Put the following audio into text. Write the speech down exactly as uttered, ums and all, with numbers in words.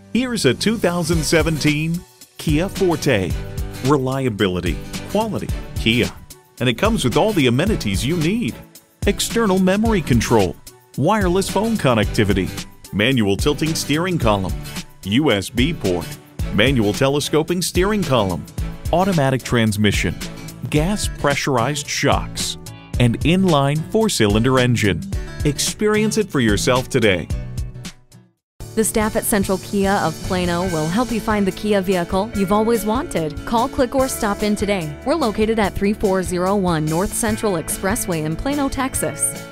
Here's a two thousand seventeen Kia Forte. Reliability, quality, Kia. And it comes with all the amenities you need. External memory control, wireless phone connectivity, manual tilting steering column, U S B port, manual telescoping steering column, automatic transmission, gas pressurized shocks, and inline four-cylinder engine. Experience it for yourself today. The staff at Central Kia of Plano will help you find the Kia vehicle you've always wanted. Call, click, or stop in today. We're located at three four zero one North Central Expressway in Plano, Texas.